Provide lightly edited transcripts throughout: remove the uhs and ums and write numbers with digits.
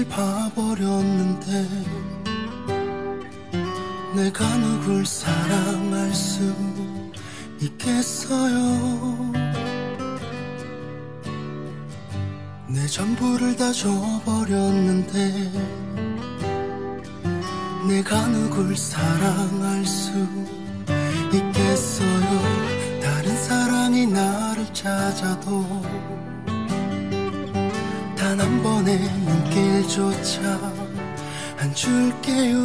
봐버렸는데 내가 누굴 사랑할 수 있겠어요. 내 전부를 다 줘버렸는데 내가 누굴 사랑할 수 있겠어요. 다른 사랑이 나를 찾아도 단 한 번의 눈길조차 안 줄게요.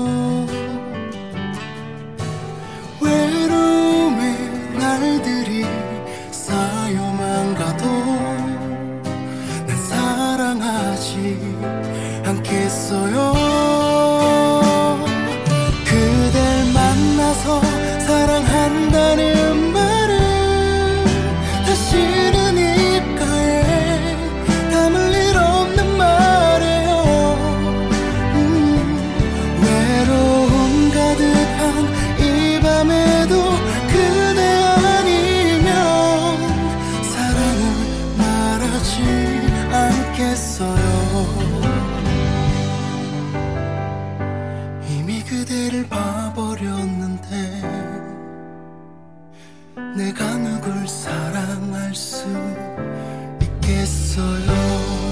외로움의 날들이 쌓여만 가도 난 사랑하지 않겠어요. 그댈 만나서 사랑한다는 말은 다시는 입가에 담을 일 없는 말이에요. 외로움 가득한 이 밤에도 그대 아니면 사랑을 말하지 않겠어요. 이미 그대를 봐버렸는데 내가 누굴 사랑할 수 있겠어요.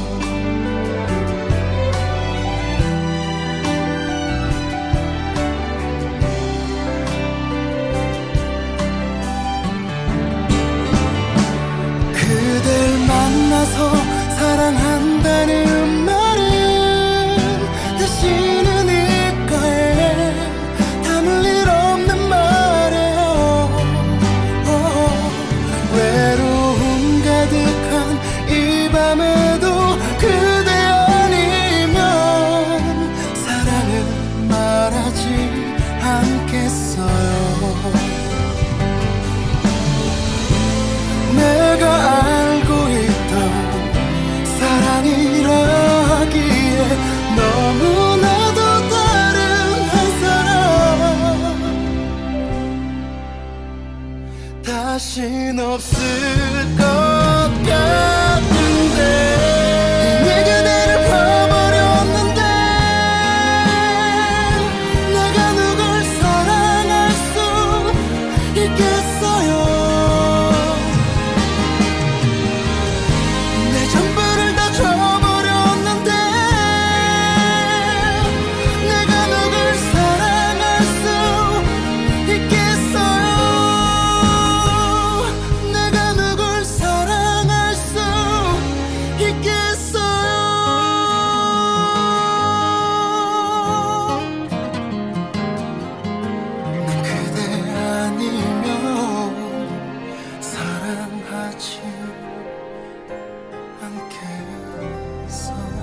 그댈 만나서 사랑한다는 말은 다시는 입가에 담을 일 없는 말이에요. 외로움 가득한 이 밤에도 그대 아니면 사랑을 말하지 않겠어요. 내가 알고 있던 사랑이라 하기에 너무나도 다른 한 사람 다신 없을 것 같은데 이미 그대를 봐버렸는데 내가 누굴 사랑할 수 있겠어요. 내 전부를 다 줘버렸는데 내가 누굴 사랑할 수 있겠어요. 내가 누굴 사랑할 수 있겠어요. 난 그대 아니면 사랑하지 않겠어요.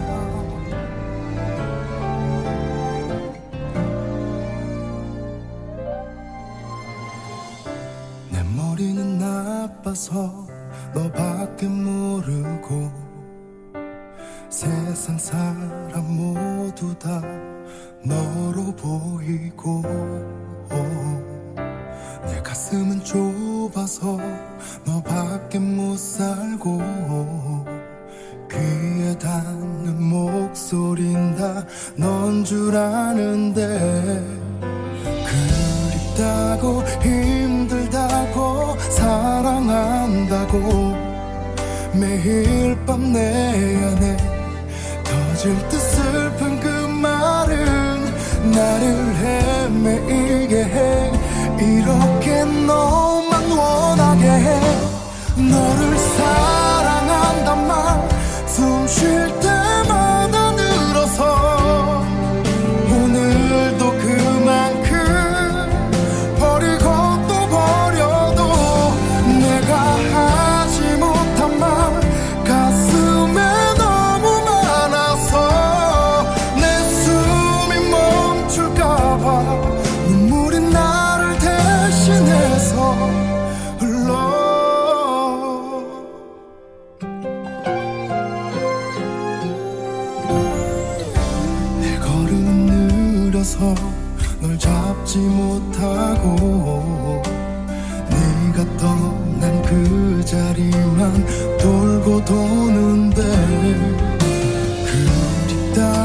내 머리는 나빠서 너밖에 모르고 세상 사람 모두 다 너로 보이고 내 가슴은 좁아서 너밖에 못 살고 귀에 닿는 목소린 다 넌 줄 아는데 그립다고 힘들다고 사랑한다고 매일 밤 내 안에 터질 듯 슬픈 그 말은 나를 헤매이게 해. 이렇게 너만 원하게 해. 너를 사랑한단 말 숨 쉴 때마다 늘어서 오늘도 그만큼 버리고 또 버려도 내가 하지 못한 말 가슴에 너무 많아서 내 숨이 멈출까봐 눈물이 나를 대신해서 흘러. 내 걸음은 느려서 널 잡지 못하고 네가 떠난 그 자리만 돌고 도는데 그립다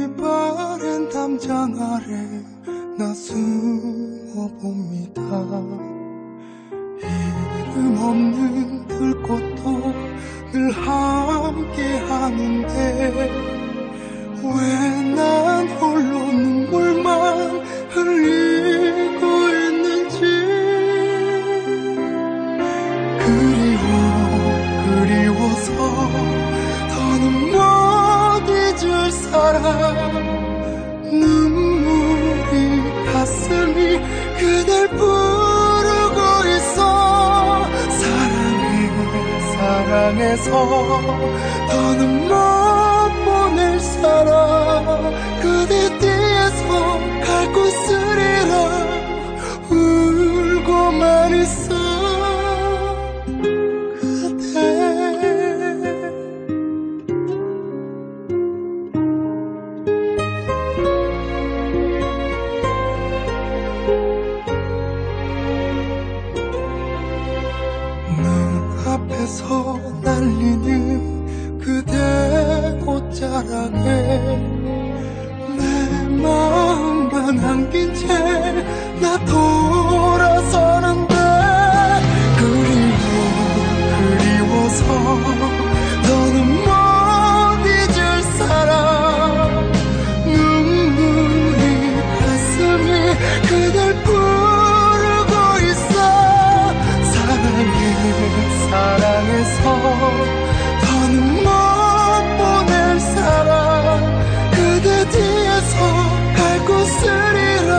바랜 담장 아래 나 숨어봅니다. 이름 없는 들꽃도 늘 함께 하는데 왜 난 홀로 눈물만 흘리고 있는지. 그리워서 더는 못 잊을 사람. 눈물이 가슴이 그댈 부르고 있어. 사랑해서 더는 못 보낼 사람. 그대 뒤에서 갈 곳을이라 울고만 있어. 앞에서 날리는 그대 옷자락에 내 마음만 안긴 채 나 돌아서는데. 그리워서 더는 못 잊을 사람. 눈물이 가슴이 그댈 부르고 있어. 사랑해서 더는 못 보낼 사람. 그대 뒤에서 갈 곳을이라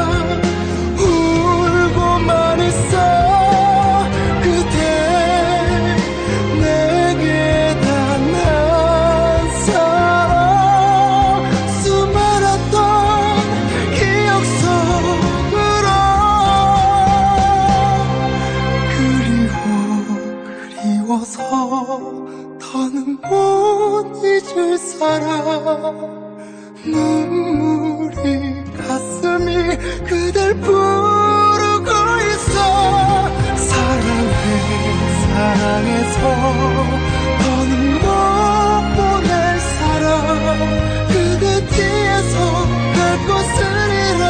울고만 있어. 그대 내게 단 한 사람. 수많았던 기억 속으로 그리워서 더는 못 잊을 사람. 눈물이 가슴이 그댈 부르고 있어. 사랑해서 더는 못 보낼 사람. 그대 뒤에서 갈 곳을이라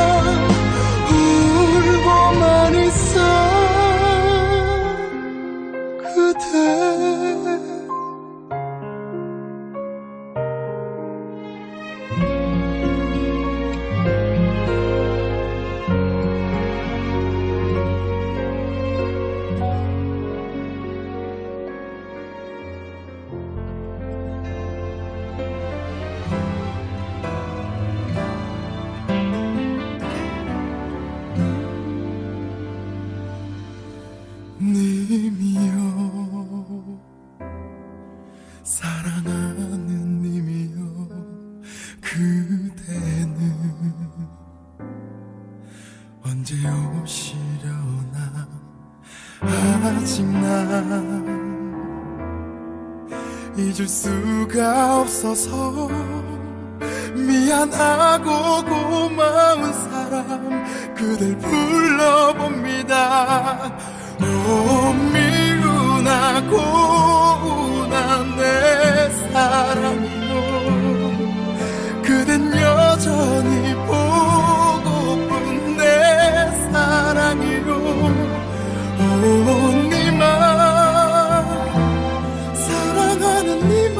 울고만 있어. 그대 님이여 사랑하는 님이여 그대는 언제 오시려나. 아직 난 잊을 수가 없어서 미안하고 고마운 사람 그댈 불러봅니다. 오 미우나 고운한 내 사랑이요. 그댄 여전히 보고픈 내 사랑이요. 오 니마 사랑하는 니마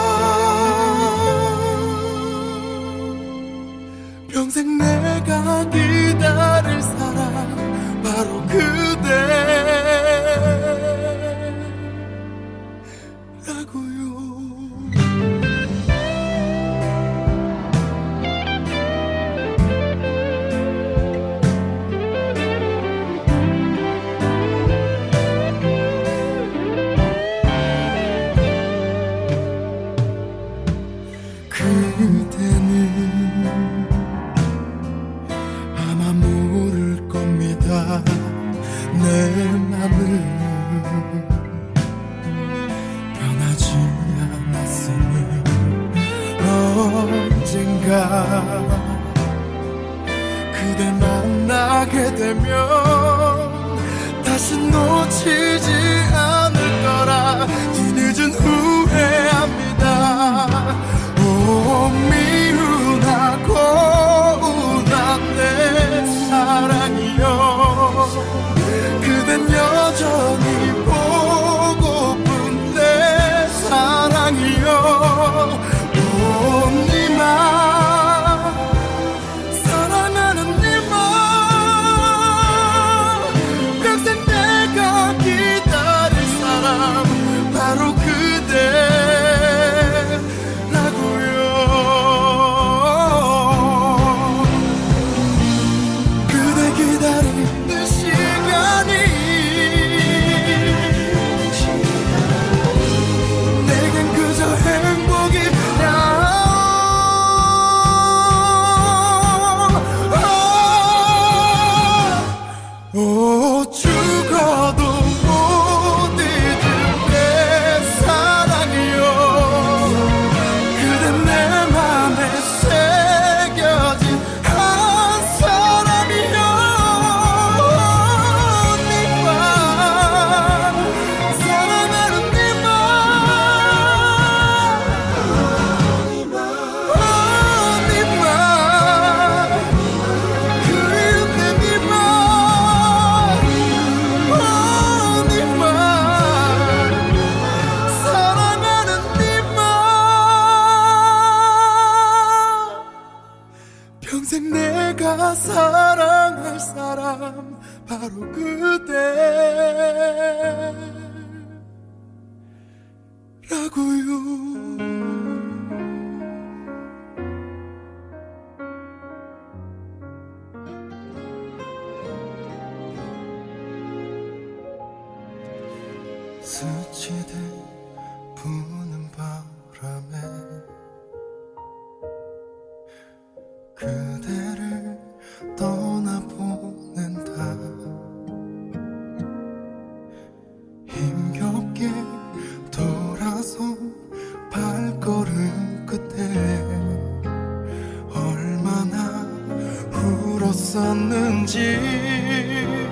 평생 내가 기다릴 사람 바로 그대라고요. 그대는 아마 모를 겁니다. 내 맘은 변하지 않았음을. 언젠가 그댈 만나게 되면 다시 놓치지 않을 거라 뒤늦은 후회합니다. 오 미우나 평생 내가 사랑할 사람 바로 그대라고요. 스치듯 부는 바람에 그대를 떠나보낸다. 힘겹게 돌아선 발걸음 끝에 얼마나 울었었는지.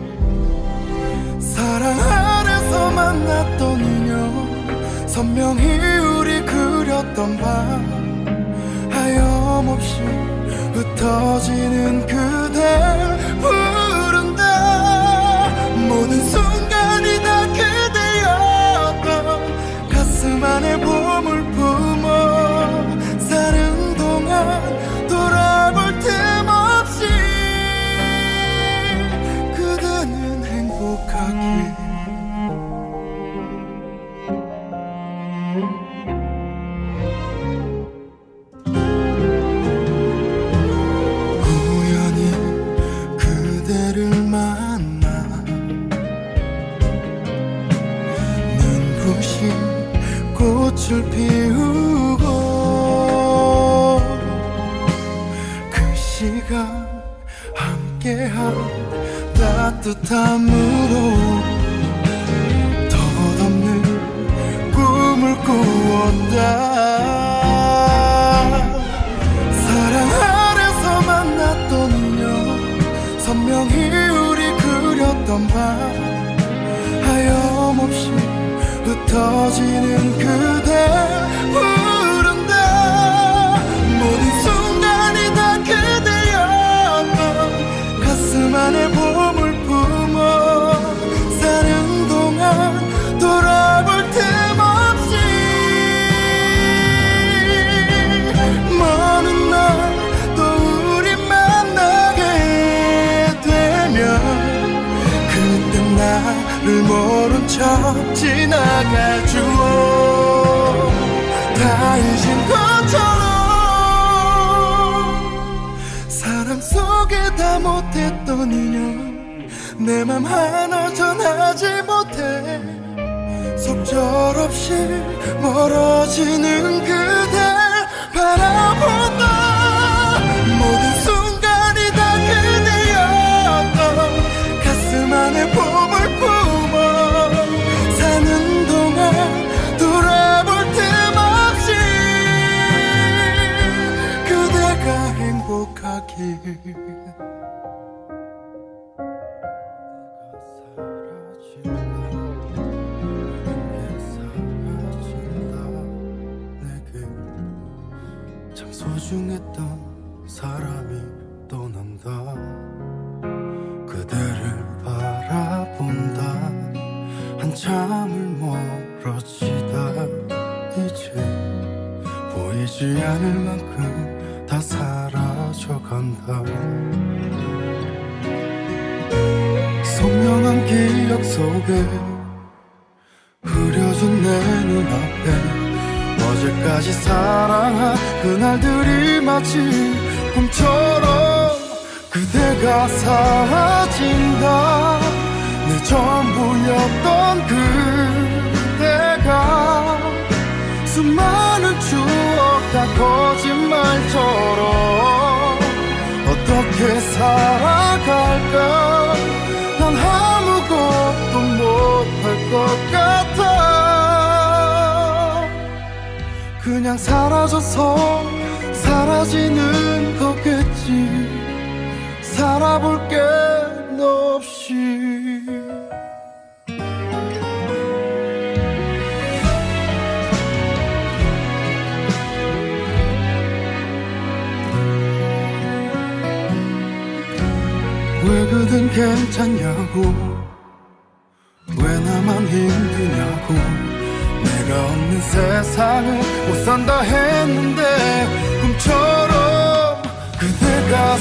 사랑 아래서 만났던 인연 선명히 우리 그렸던 밤 하염없이 흩어지는 그댈 부른다. 모든 순간이 다 그대였던 가슴 안에 봄을 품어 사는 동안 돌아볼 틈 없이 그대는 행복하길. 꽃을 피우고 그 시간 함께한 따뜻함으로 덧없는 꿈을 꾸었다. 사랑 아래서 만났던 인연 선명히 우리 그렸던 밤 하염없이 흩어지는 그대 부른다. 모든 순간이 다 그대였던 가슴 안에 봄을 품어 사는 동안 돌아볼 틈 없이 먼 날 또 우리 만나게 되면 그때 나를 모른 척 지나가죠. 다 잊은 것처럼 사랑 속에 다 못했던 인연 내 맘 하나 전하지 못해 속절없이 멀어지는 그댈 바라본다. 모든 순간이 다 그대였던 가슴 안에 봄을 품어 사는 동안 돌아볼 틈 없이 그대가 행복하길. 참 소중했던 사람이 떠난다. 그대를 바라본다. 한참을 멀어지다 이제 보이지 않을 만큼 다 사라져간다. 선명한 기억 속에 흐려진 내 눈앞에 어제까지 사랑한 그날들이 마치 꿈처럼 그대가 사라진다. 내 전부였던 그대가 수많은 추억 다 거짓말처럼 어떻게 살아갈까. 난 아무것도 못할 것 같아. 그냥 사라져서 사라지는 거겠지. 살아볼게 너 없이. 왜 그댄 괜찮냐고 왜 나만 힘드냐고 내가 없는 세상을 못 산다 했는데 꿈처럼 그대 그대가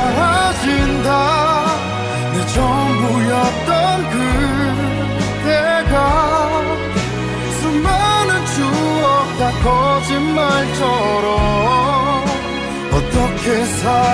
사라진다. 내 전부였던 그대가 수많은 추억 다 거짓말처럼 어떻게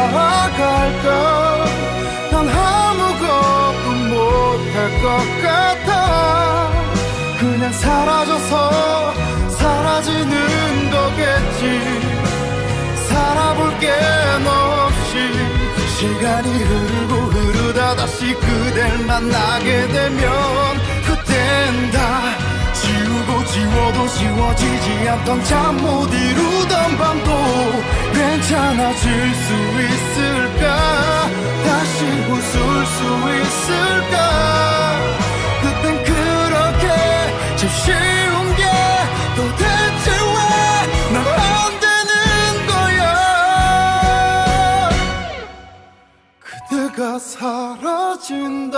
살아갈까. 난 아무것도 못할 것 같아. 그냥 사라져서 사라지는 거겠지. 살아볼게 너 없이. 시간이 흐르고 흐르다 다시 그댈 만나게 되면 그땐 다 지우고 지워도 지워지지 않던 잠 못 이루던 밤도 괜찮아질 수 있을까. 다시 웃을 수 있을까. 그땐 그렇게 참 쉬운 게 도대체 왜 난 안 되는 거야. 그대가 사라진다.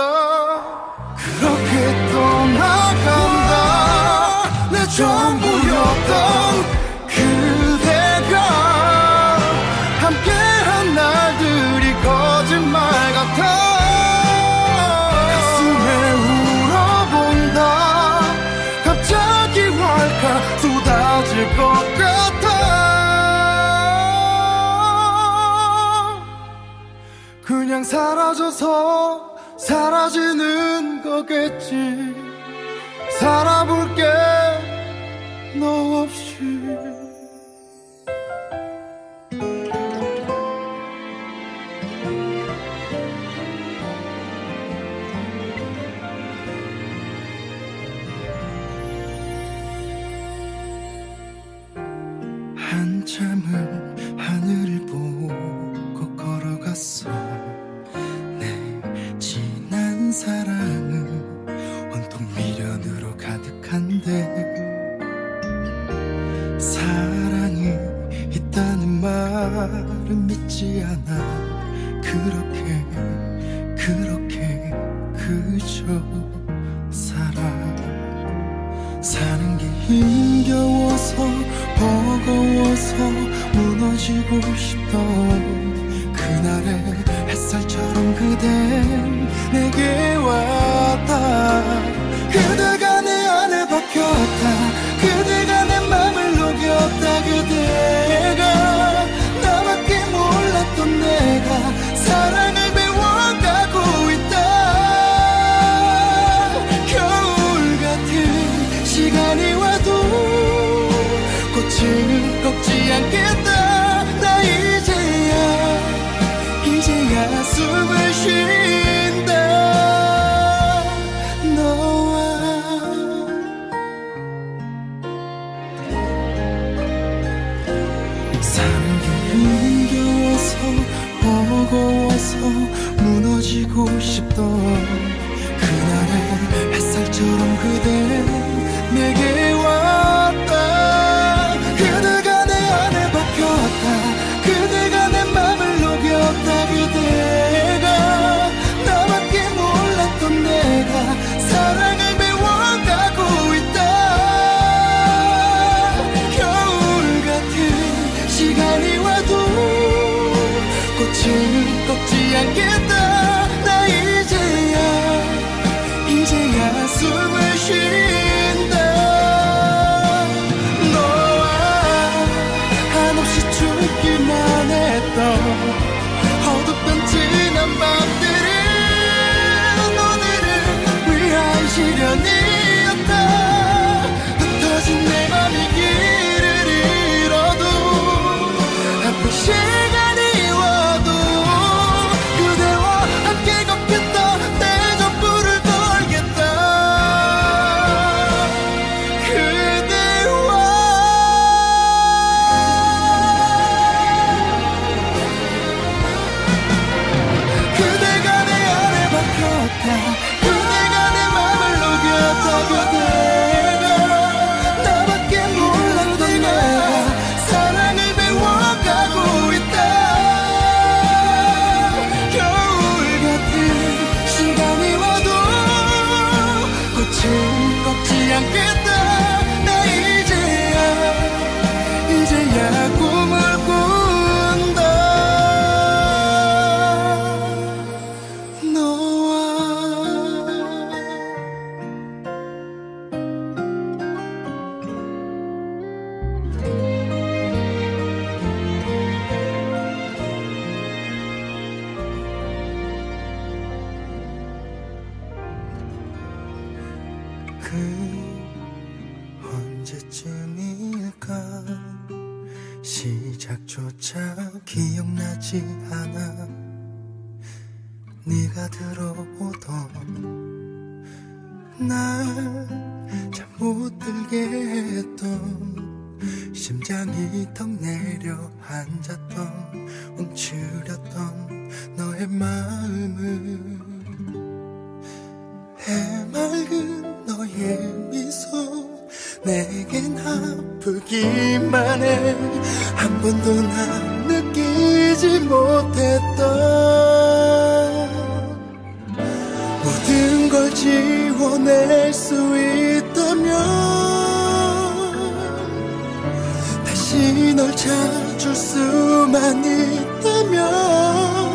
그렇게 떠나간다. 내 전부였던 그대가 함께한 날들이 거짓말 같아. 가슴에 울어본다. 갑자기 왈칵 쏟아질 것 같아. 그냥 사라져서 사라지는 거겠지. 살아볼게 너 없이. 한참을 하늘을 보고 걸어갔어. 내 지난 사랑은 온통 미련으로 가득한데 사랑이 있다는 말은 믿지 않아. 그렇게 그저 사는 게 힘겨워서 버거워서 무너지고 싶던 그날의 햇살처럼 그댄 내게 왔다. 그대가 내 안에 박혔다. 그대가 내 맘을 녹였다. 그대가 나밖에 몰랐던 내가 사랑을 배워가고 있다. 겨울 같은 시간이 와도 꽃은 꺾지 않겠다. 나 이제야 숨을 쉰다. 너와 사는 게 힘겨워서 버거워서 무너지고 싶던 그날의 햇살처럼 그대 내게 왔다. 그대가 내 안에 박혔다. 그대가 내 맘을 녹였다. 그대가 나밖에 몰랐던 내가 사랑을 배워가고 있다. 겨울 같은 시간이 와도 꽃은 꺾지 않겠다. 나 이제야 언제쯤일까 시작조차 기억나지 않아 네가 들어오던 날 잠 못 들게 했던 심장이 턱 내려앉았던 움츠렸던 너의 마음을 해맑은 너의 미소 내겐 아프기만 해 한 번도 난 느끼지 못했던 모든 걸 지워낼 수 있다면 다시 널 찾을 수만 있다면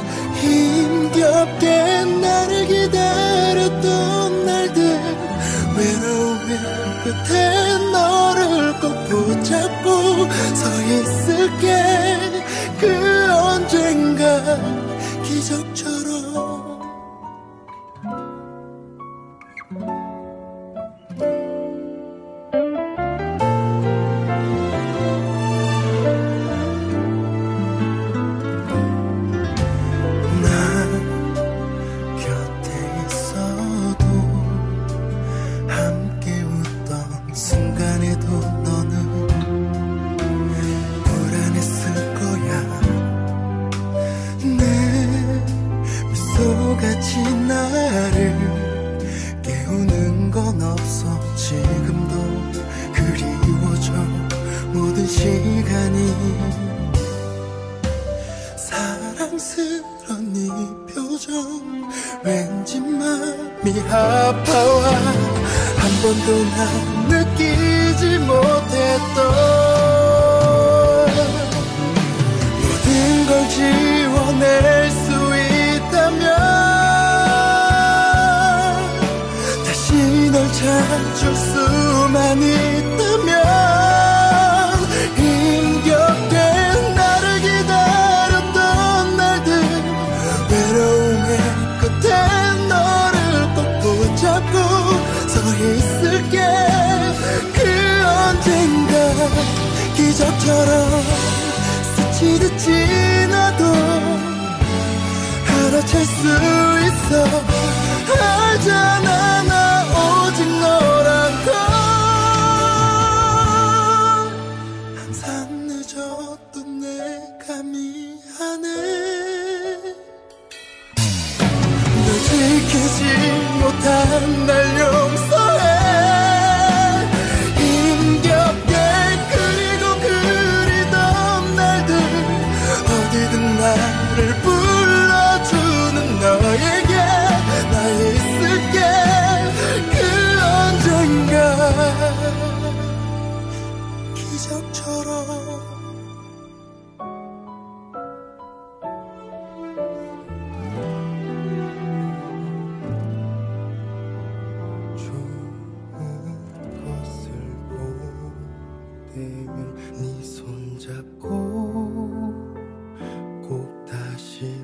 힘겹게 나를 기다렸던 날들 외로움의 끝에 너를 꼭 붙잡고 서 있을게 그 언젠가 기적처럼 같이 나를 깨우는 건 없어 지금도 그리워져 모든 시간이 사랑스런 네 표정 왠지 맘이 아파와 한 번도 난 느끼지 못했던 모든 걸 지워낼 수 있다면 널 찾을 수만 있다면 힘겹게 나를 기다렸던 날들 외로움의 끝에 너를 꼭 붙잡고 서 있을게 그 언젠가 기적처럼 스치듯 지나도 알아챌 수 있어 알잖아 나 오직 너란 걸 항상 늦었던 내가 미안해 널 지키지 못한 날 용서해 힘겹게 그리고 그리던 날들 어디든 나를 불러주는 너에게 나 있을게 그 언젠가 기적처럼 좋은 것을 보내면 네 손잡고 꼭 다시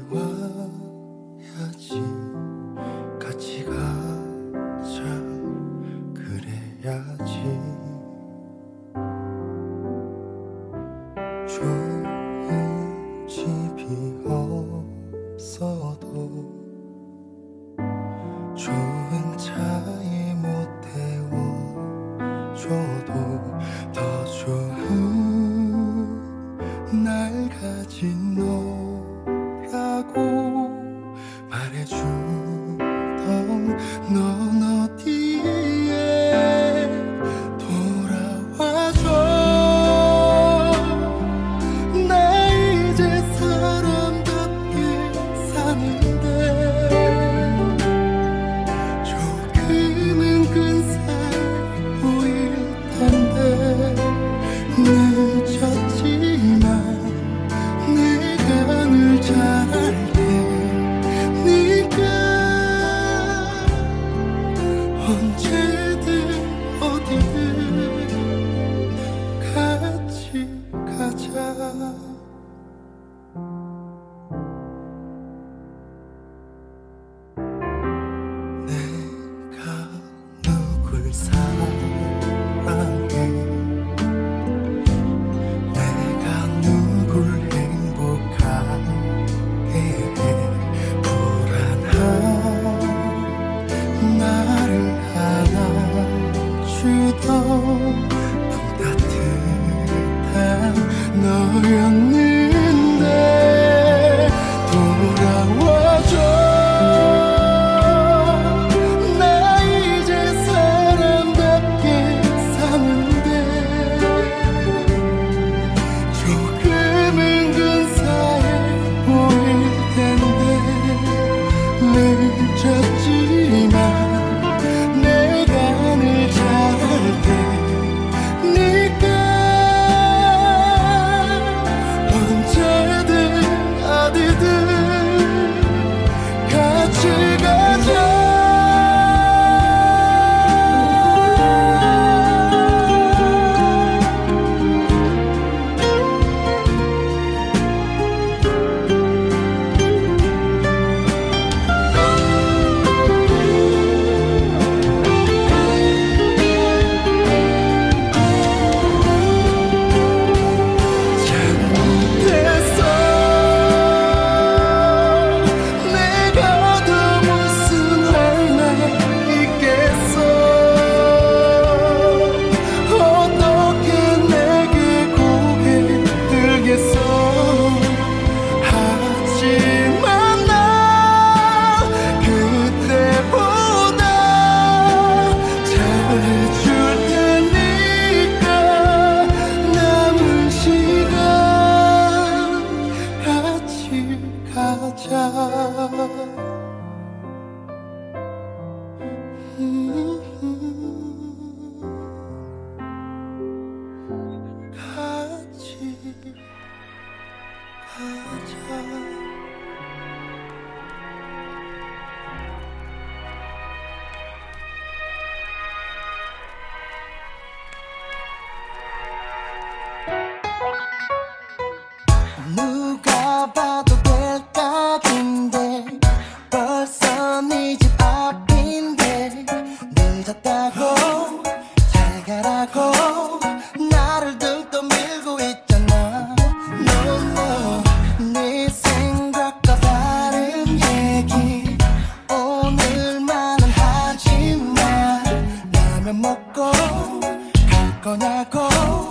누가 봐도 될 각인데 벌써 네 집 앞인데 늦었다고 잘 가라고 나를 등떠 밀고 있잖아. No no 네 생각과 다른 얘기 오늘만은 하지마. 라면 먹고 갈 거냐고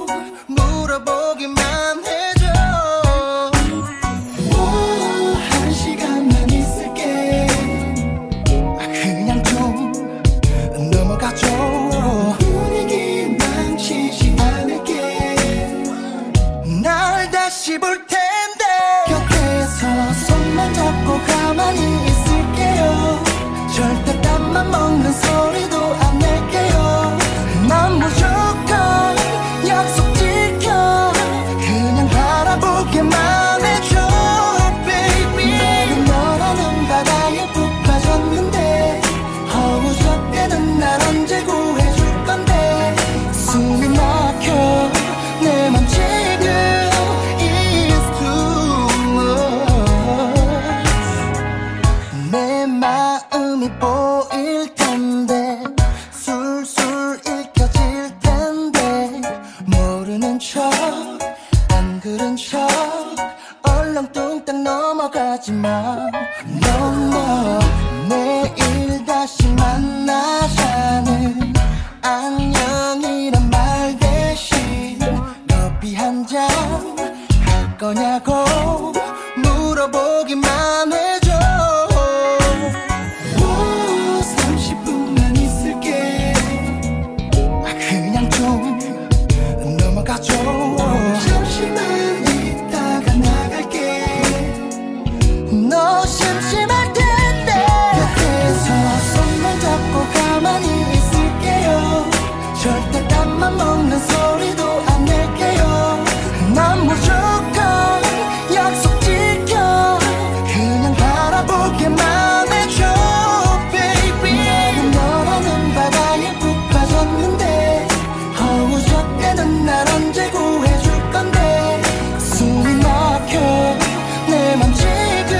물어보기만 해줘. 한 시간만 있을게. 그냥 좀 넘어가줘. 분위기 망치지 않을게. 날 다시 볼 텐데 곁에서 손만 잡고 가만히 있을게요. 절대 땀만 먹는 소리도 안 낼게요. 난 무조건 약속 지켜. 그냥 바라보기만 해줘 baby. 나는 너라는 바다에 푹 빠졌는데 허우적대는 날 언제 구해줄 건데. 숨이 막혀 내 맘 지금 is too much. 내 마음이 보일 텐데 술술 읽혀질 텐데 모르는 척 안 그런 척 얼렁뚱땅 넘어가지마. No no 내일 다시 만나자는 안녕이란 말 대신 커피 한 잔 할 거냐고 물어보기만 해줘. 30분만 있을게. 그냥 좀 넘어가줘. 잠시만 있다가 나갈게. 너 심심할 텐데 곁에서 손만 잡고 가만히 있을게요. 절대 땀만 먹는 소리도 안 낼게요. 난 무조건 약속 지켜. 그냥 바라보기만 해줘 baby. 나는 너라는 바다에 푹 빠졌는데 허우적대는 날 언제 구해줄 건데. 숨이 막혀 내 맘 지금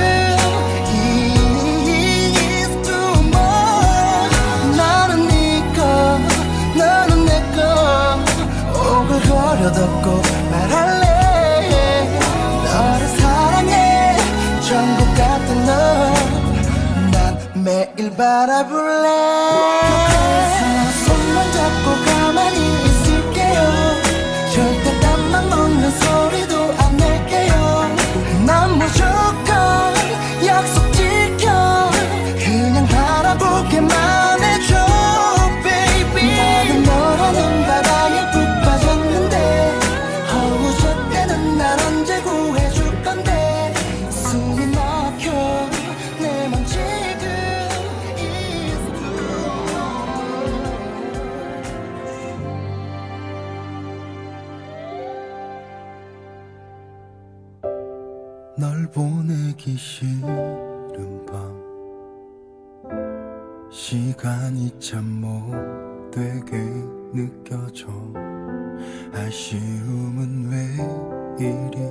is too much. 나는 네거 너는 내거 오글거려 덮고 말할래. 너를 사랑해 천국 같은 너 난 매일 바라볼래. 곁에서 손만 잡고 가만히 있을게요. 절대 땀만 먹는 소리도 안 낼게요. 난 무조건 약속 지켜. 그냥 바라보기만 해줘 baby. 나는 너라는 바다에 푹 빠졌는데 허우적대는 날 언제 구해줄 건데. 숨이 막혀 내 맘 지금 is 널 보내기 싫은 밤 시간이 참 못되게 느껴져. 아쉬움은 왜 이리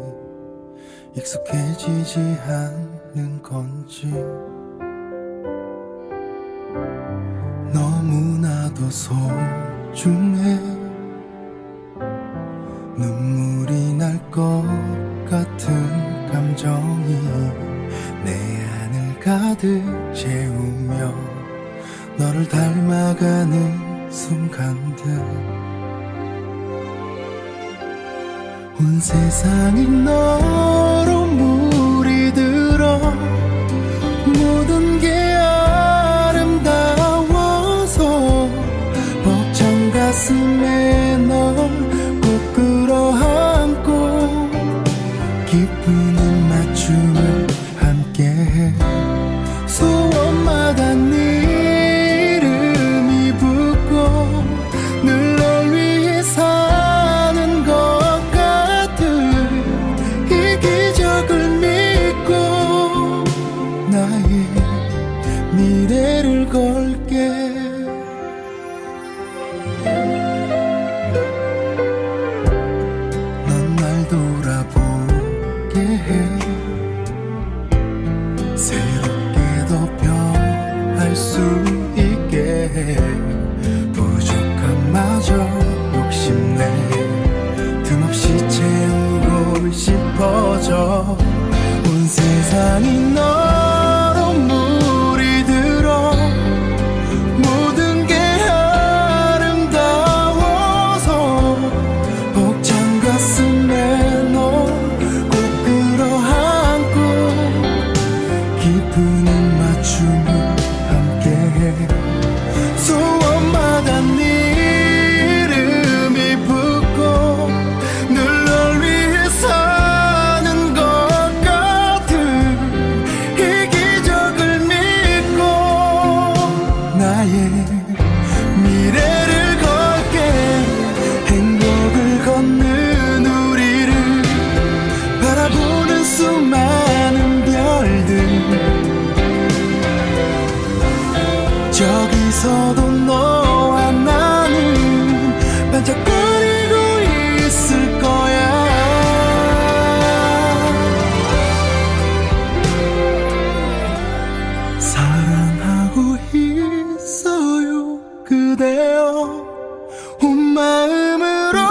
익숙해지지 않는 건지. 너무나도 소중해. 눈물이 날 것 같은 감정이 내 안을 가득 채우며 너를 닮아가는 순간들. 온 세상이 너로 물이 들어 모든 게 아름다워서 벅찬 가슴에 널 꼭 끌어안고 기쁘는 맞춤을 함께 새롭게 더 변할 수 있게 부족함마저 욕심내 틈없이 채우고 싶어져 온 세상이 너로 물이 들어 모든 게 아름다워서 벅찬 가슴에 너 꼭 끌어안고 깊은 입맞춤을 함께해 소원마다 네 이름이 붙고 늘 널 위해 사는 것 같은 이 기적을 믿고 나의 미래를 걸게 행복을 걷는 우리를 바라보는 수많은 별들 저기서도 너와 나는 반짝거리고 있을 거야 사랑하고 있어요 그대여 온 마음으로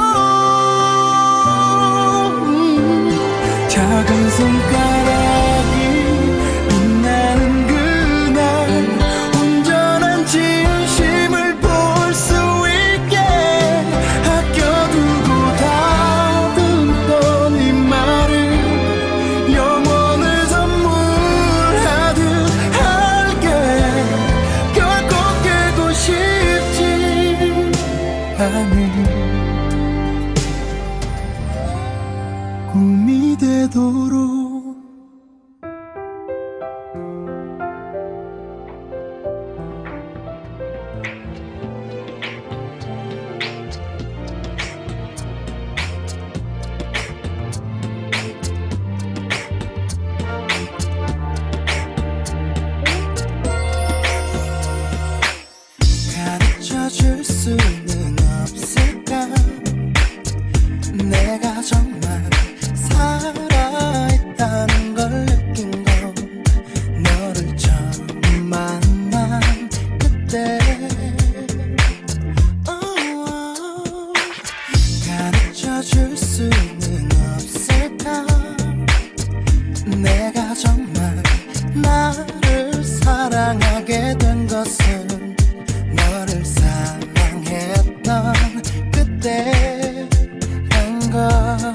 작은 손가락이 빛나는 그날 온전한 진심을 볼 수 있게 아껴두고 다듬던 이 말을 영원을 선물하듯 할게 결코 깨고 싶지 않은 꿈이 되도록 가르쳐줄 수는 없을까 내가 정말 살아있다는 걸 느낀 건 너를 처음 만난 그때 가르쳐줄 수는 없을까 내가 정말 나를 사랑하게 된 것은 너를 사랑했던 그때란 걸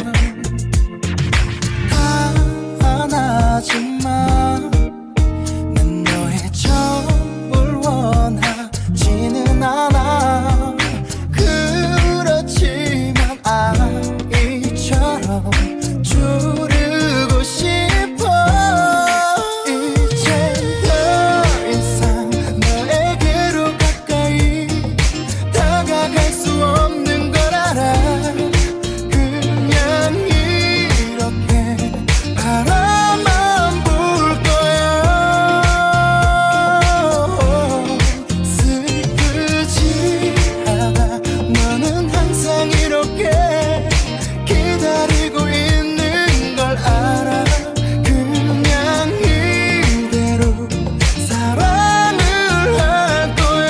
하나지만 난 너의 전부를 원하지는 않아 그렇지만 아이처럼 조르고 싶어 이제 더 이상 너에게로 가까이 다가갈 수 없는 걸 알아 그냥 이렇게 바라만 볼 거야 슬프지 않아 너는 항상 이렇게 기다리고 있는 걸 알아 그냥 이대로 사랑을 할 거야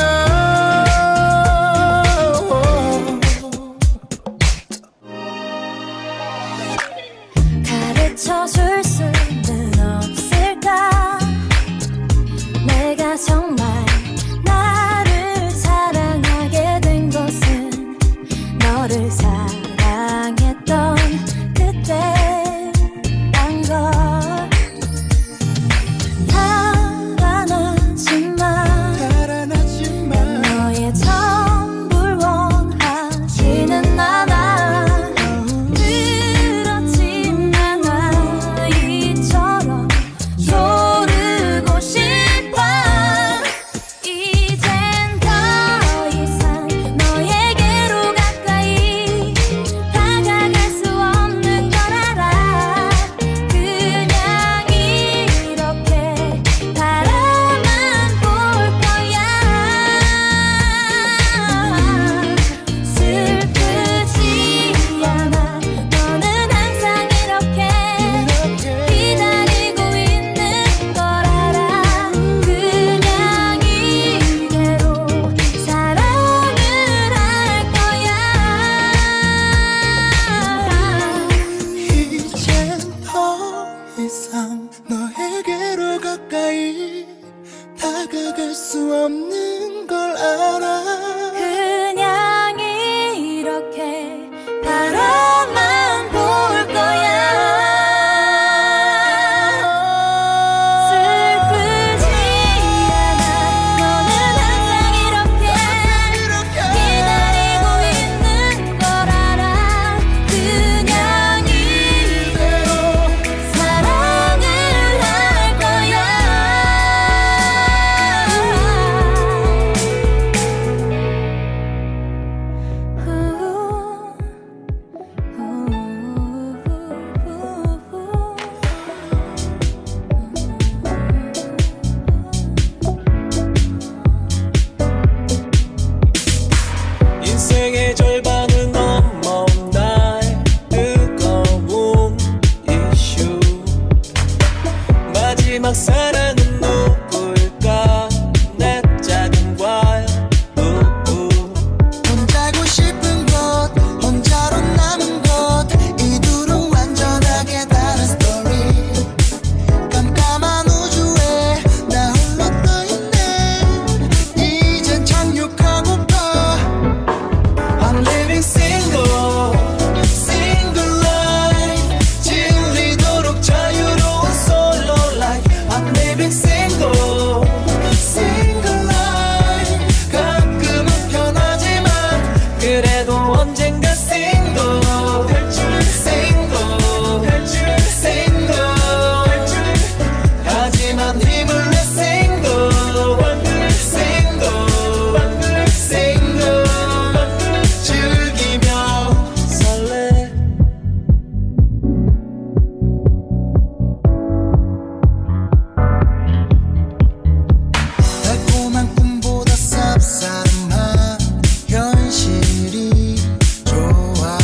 가르쳐줄 수는 없을까 내가 정말 나를 사랑하게 된 것은 너를 사랑했던 그때란 걸 달아나지만 너의 전부를 원하지는 않아 그렇지만 아이처럼 조르고 싶어 수 없는 걸 알아. 그냥 이렇게 바라만 볼 거야. 슬프지 않아. 너는 항상 이렇게 기다리고 있는 걸 알아. 그냥 이대로 사랑을 할 거야. 인생의 절반을 넘어 나의 뜨거운 이슈. 마지막 사랑은 누굴까? 내 작은 과연 누구? 혼자고 싶은 것, 혼자로 남은 것, 이 둘은 완전하게 다른 스토리. 깜깜한 우주에 나 홀로 떠있네. 이젠 착륙하고파. I'm living single, single life. 질리도록 자유로운 solo life. I'm living single, single life. 가끔은 편하지만 그래도 언젠가 single. single, single. 하지만 힘을 내 single, single, single. 즐기며 설레. 달콤한 꿈보다 쌉싸름한 현실이 좋아.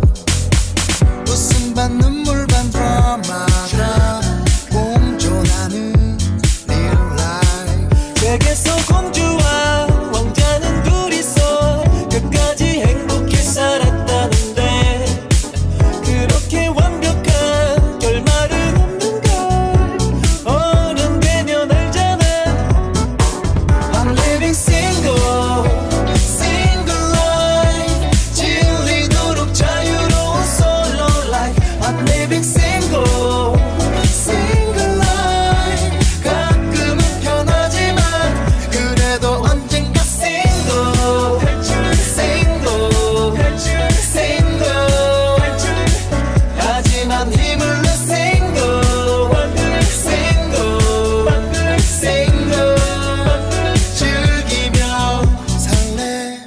웃음 반 눈물 반 드라마가 공존하는 real life. 책에서 공주와 왕자는 둘이서 끝까지 행복히 살았다는데 그렇게 완벽한 결말은 없는 걸 어른 되면 알잖아. I'm living single, single life. 질리도록 자유로운 solo life. I'm living single, single life. 가끔은 편하지만 그래도 언젠가 single, single, single. 하지만 힘을 내 single, single, single. 즐기며 설레.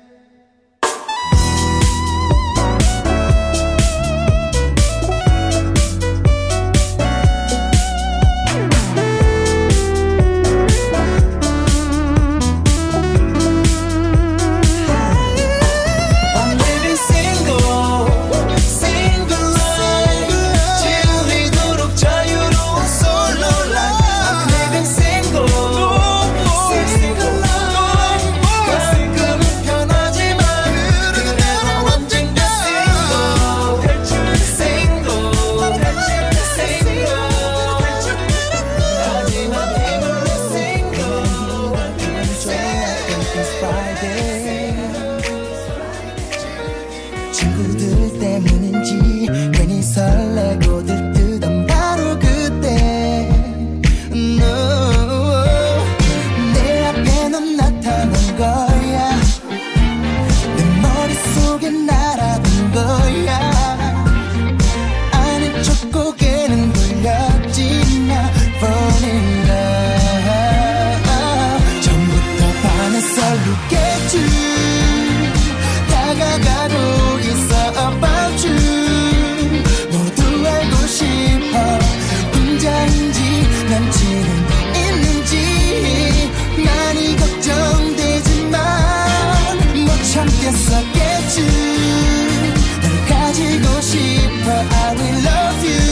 I'm living single, single life. 질리도록 자유로운 solo life. I'm living single, single life. 가끔은 편하지만 그래도 언젠가 single, single, single. 하지만 힘을 내 single, 친구들 때문인지 괜히 설레고 들뜨던 바로 그때 No. 내 앞에 넌 나타난 거야. 내 머릿속에 날아든 거야. 아는 척 고개는 돌렸지만 fall in love. 처음부터 반했어 look at you. 다가가고 있어 about you. 모두 알고 싶어. 혼자인지 남친은 있는지 많이 걱정되지만 못 참겠었겠지. 널 가지고 싶어. I will love you.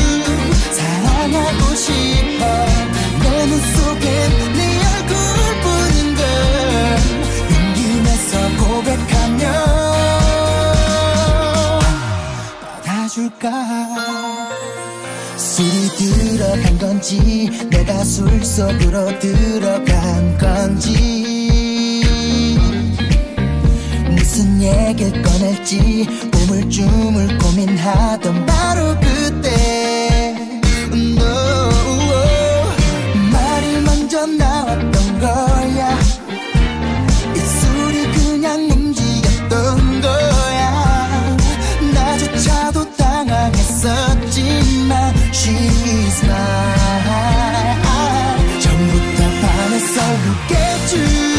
사랑하고 싶어. 내 눈 속엔 네 얼굴뿐인 걸 용기 내서 고백하면 받아줄까. 술이 들어간 건지 내가 술 속으로 들어간 건지 무슨 얘기를 꺼낼지 우물쭈물 고민하던 바로 그때 no, 말이 먼저 나왔던 거야 입술이 그냥 움직였던 거야 나조차도 당황했었지만 She's mine 전부터 반했어 그겠지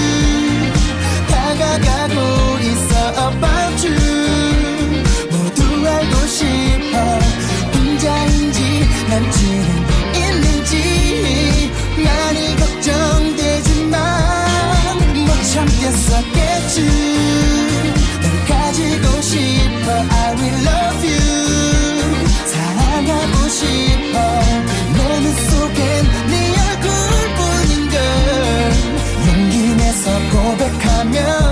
다가가고 있어 about you 모두 알고 싶어 혼자인지 남친은 있는지 많이 걱정되지만 못 참겠었겠지 널 가지고 싶어 I will love you 사랑하고 싶어 내 눈 속엔 네 얼굴뿐인걸 용기 내서 고백하면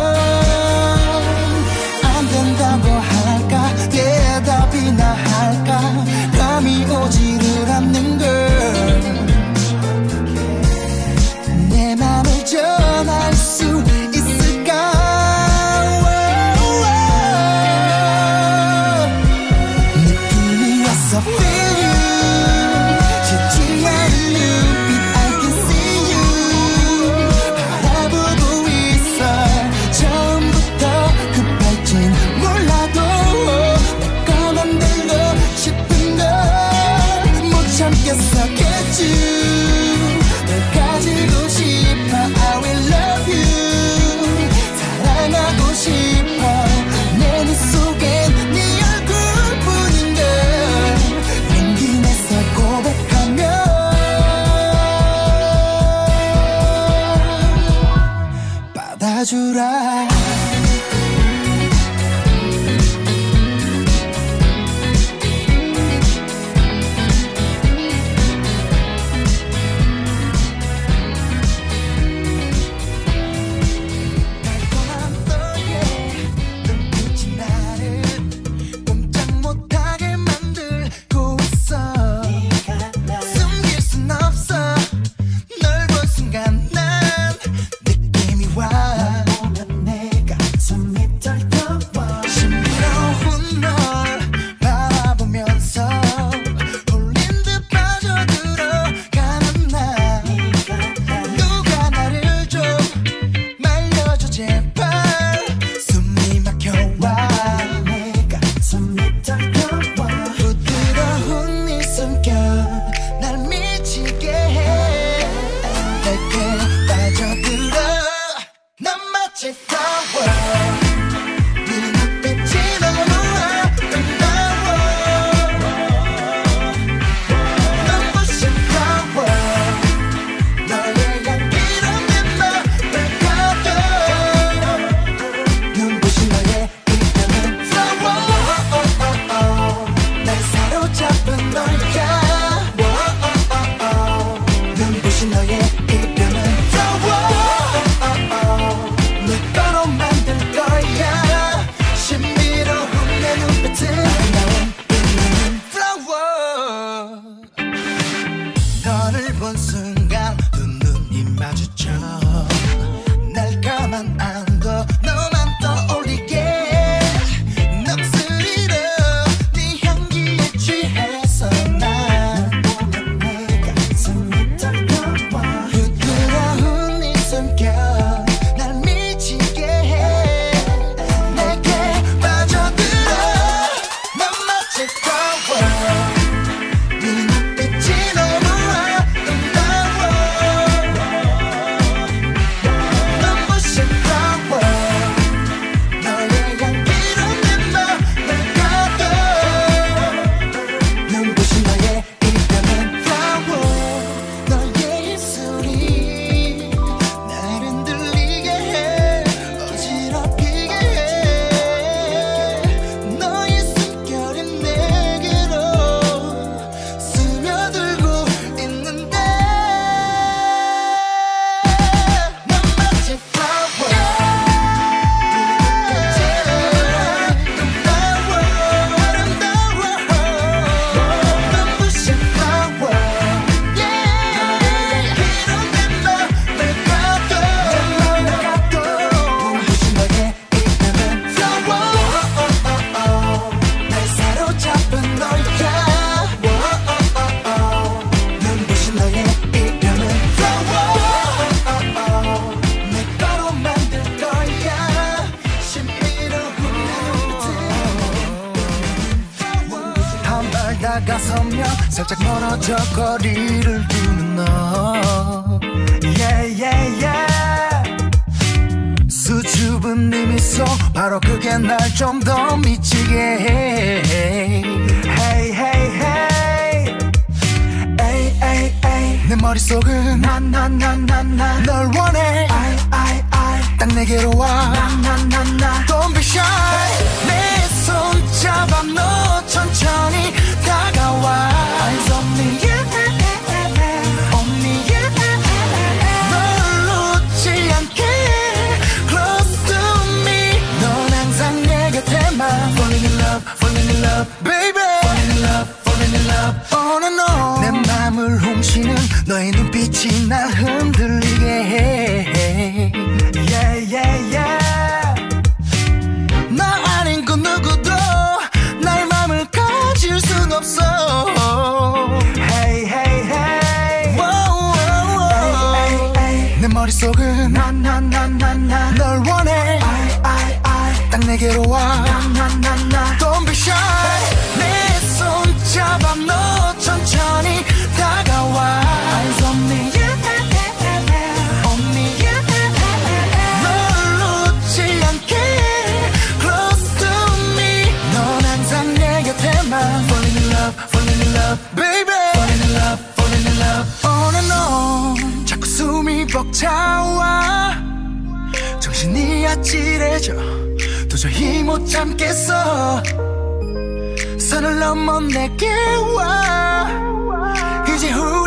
안 된다고 할까 대답이나 할까 감이 오지를 않는걸 내 맘을 전할 수 있을까 느낌이 왔어 feel you 쉽지 않은 눈빛 I can see you 바라보고 있어 처음부터 급할진 몰라도 내 것만 들고 싶은 걸 못 참겠었겠지 널 가지고 싶어 I will love you 사랑하고 싶어 내 눈 속엔 네 얼굴뿐인걸 용기 내서 고백하면 받아주라 달콤한 너의 눈빛이 나를 꼼짝 못하게 만들고 있어 숨길 순 없어 널 본 순간 난 느낌이 와 내 가슴이 떨려와 신비로운 널 바라보면서 홀린 듯 빠져들어가는 나 누가 나를 좀 말려줘 제발 숨이 막혀와 내 가슴이 떨려와 부드러운 네 숨결 날 미치게 해 내게 빠져들어 난 마치 flower 네 눈빛이 너무 아름다워 난 마치 flower 너의 향기로 내 맘을 가둬 눈부신 너의 이름은 flower 날 사로잡은 너야 눈부신 너의 이름은 flower 내 거로 만들 거야 신비로운 내 눈빛은 아름다운 이름은 flower 너를 본 순간 두 눈이 마주쳐 날 가만 안둬 너만 떠올리게 넋으리로 네 향기에 취해서 난 내 가슴이 떨려와 부드러운 살짝 멀어져 거리를 두는 너 Yeah yeah yeah 수줍은 네 미소 바로 그게 날 좀 더 미치게 해 Hey hey hey Ay ay ay 내 머릿속은 나나나나나 널 원해 I I I 딱 내게로 와 나나나나 Don't be shy 내 손 잡아 너 천천히 다가와 Eyes on me Only you 널 놓지 않게 Close to me 넌 항상 내 곁에만 Falling in love falling in love Baby Falling in love falling in love On and on 내 맘을 훔치는 너의 눈빛이 날 흔들리게 해 Yeah yeah yeah 나 아닌 그 누구도 날 맘을 가질 순 없어 Hey hey hey Wow, wow, wow. Ay ay 내 머릿속은 나나나나나 널 원해 I I I 딱 내게로 와 나나나나 Don't be shy 내 손 잡아 너 천천히 다가와 Eyes on me Only you 널 놓지 않게 Close to me 넌 항상 내 곁에만 Falling in love falling in love Baby Falling in love falling in love On and on 자꾸 숨이 벅차와 정신이 아찔해져 도저히 못 참겠어 선을 넘어 내게 와 이제